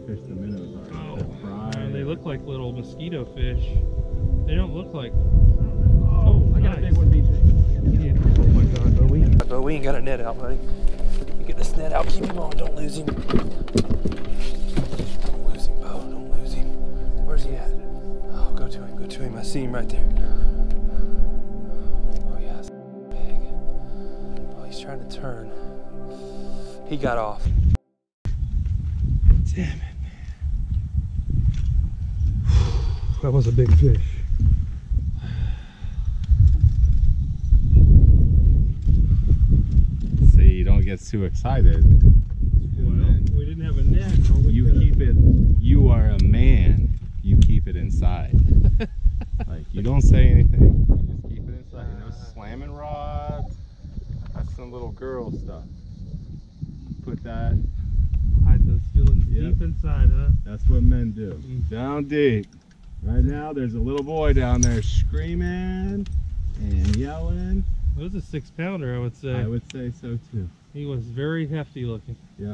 fished the minnows are. They're fried. They look like little mosquito fish. They don't look like. Oh, I got a big one, BJ. Yeah. Oh my God, Bo, we ain't got a net out, buddy. You get this net out, keep him on, don't lose him. Don't lose him, Bo, don't lose him. Where's he at? Oh, go to him, I see him right there. Oh yeah, that's big. Oh, he's trying to turn. He got off. Damn it, man. That was a big fish. See, you don't get too excited. Well, we didn't have a net. You keep it, you are a man, you keep it inside. Like, you don't say anything, you just keep it inside. You know, slamming rods, that's some little girl stuff. Put that, Hide those feelings Yep. deep inside, huh? that's what men do. Down deep. Right now, there's a little boy down there screaming and yelling. It was a 6-pounder, I would say. I would say so too. He was very hefty looking. Yep.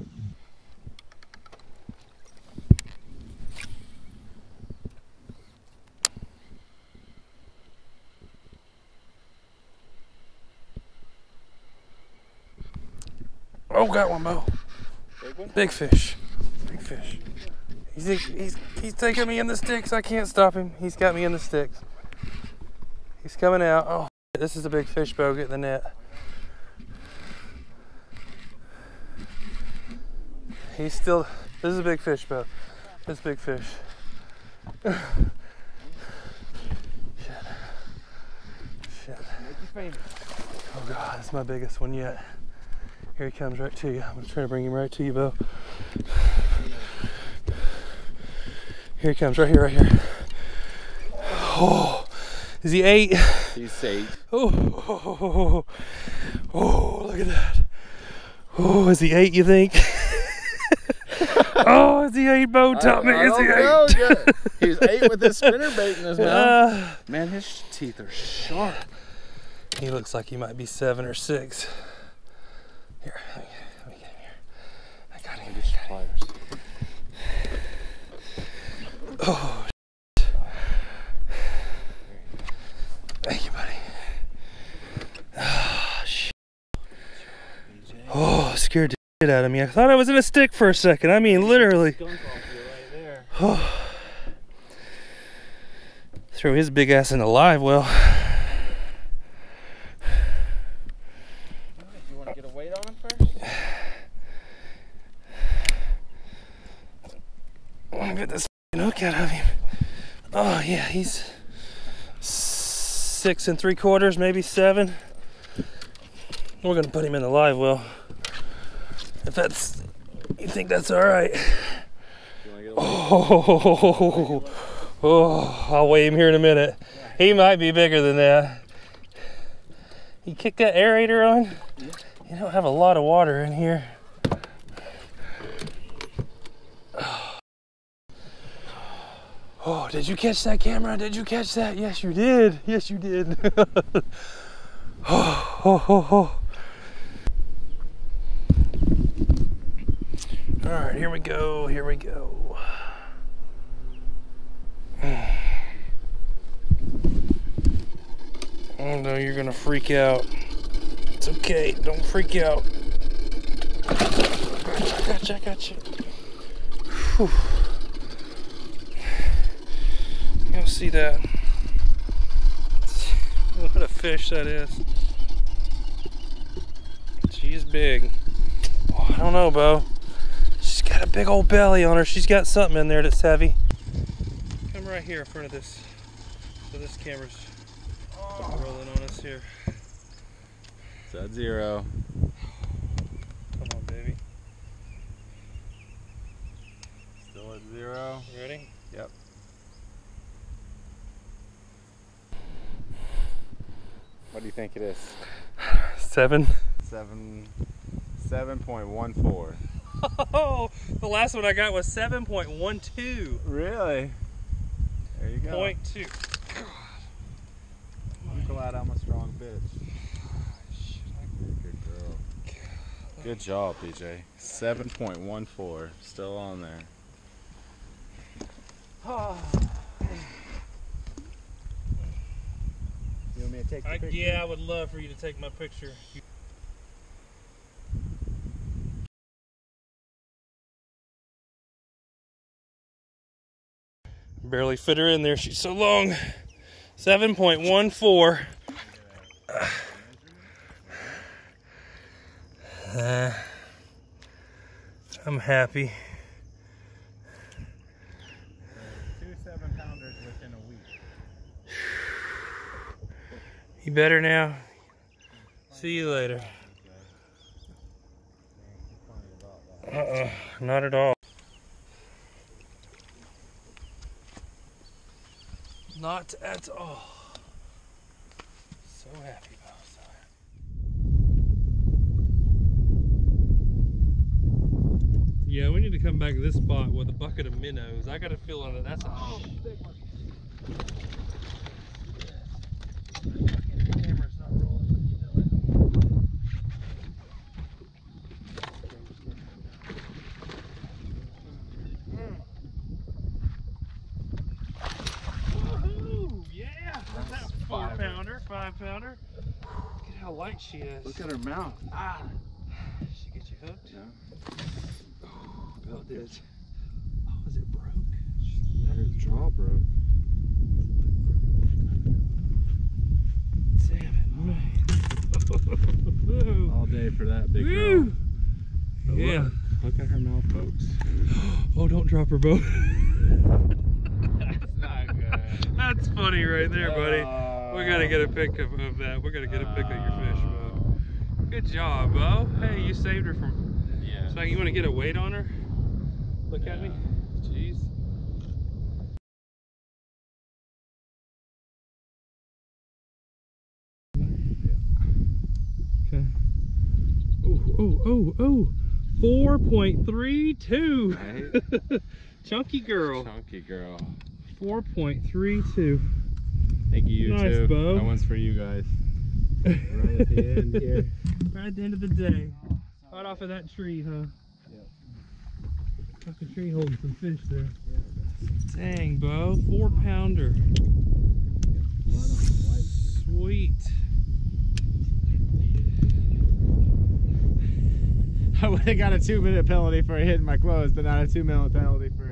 Oh, got one, Bo. Big one? Big fish. Big fish. He's taking me in the sticks. I can't stop him. He's got me in the sticks. He's coming out. Oh, this is a big fish, Bo. Get in the net. He's still. This is a big fish, Bo. This is a big fish. Shit. Shit. Oh God, this is my biggest one yet. Here he comes right to you. I'm gonna try to bring him right to you, Bo. Here he comes, right here, right here. Oh, is he 8? He's 8. Oh, look at that. Oh, is he 8, you think? Oh, is he 8, Bo? Tell me, is he 8? He's 8 with his spinnerbait in his mouth. Man, his teeth are sharp. He looks like he might be 7 or 6. Here, let me get him here. I got him. Oh, thank you, buddy. Oh, shit. Oh, scared the shit out of me. I thought I was in a stick for a second. I mean, literally. Oh. Throw his big ass in the live well. You want to get a weight on him first? I want to get this hook out of him. Oh yeah, he's 6 3/4, maybe 7. We're gonna put him in the live well. If that's, you think that's all right? Oh, I'll weigh him here in a minute. He might be bigger than that. You kick that aerator on? You don't have a lot of water in here. Oh, did you catch that, camera? Did you catch that? Yes, you did. Yes, you did. Oh. All right, here we go. Here we go. Oh no, you're gonna freak out. It's okay. Don't freak out. I got you. Whew. You don't see that. What a fish that is. She is big. Oh, I don't know, Bo. She's got a big old belly on her. She's got something in there that's heavy. Come right here in front of this. So this camera's rolling on us here. It's at 0. Come on, baby. Still at 0. You ready? Yep. What do you think it is? 7. 7.14. Oh, the last one I got was 7.12. Really? There you go. 0.2. I'm glad I'm a strong bitch. Good girl. Good job, BJ. 7.14. Still on there. You want me to take the picture? Yeah, I would love for you to take my picture. Barely fit her in there. She's so long. 7.14. I'm happy. 2 7-pounders within a week. You better now? See you later. Not at all. Not at all. So happy about that. Yeah, we need to come back to this spot with a bucket of minnows. I got a feeling that that's a big one. Camera's not rolling when you do it. Woohoo! Yeah! That's that 4-pounder, 5-pounder. Look at how light she is. Look at her mouth. Ah! She get you hooked? Yeah. Oh, Bill did. Oh, is it broke? Her jaw broke. Damn it, man. All day for that big Woo! girl. But Yeah. Look at her mouth, folks. Oh, don't drop her boat. That's not good. That's funny right there, buddy. We're gonna get a pic of that. We're gonna get a pic of your fish, Bo. Good job, Bo. Hey, you saved her from. Yeah. So you want to get a weight on her? Look at me. Jeez. Okay. Oh. 4.32. Right? Chunky girl. Chunky girl. 4.32. Thank you, Nice, too. Bo. That one's for you guys. Right at the end here. Right at the end of the day. Right off of that tree, huh? Yep. Off the tree holding some fish there. Dang, Bo. 4-pounder. Blood on the white. Sweet. I would have got a 2-minute penalty for hitting my clothes, but not a 2-minute penalty for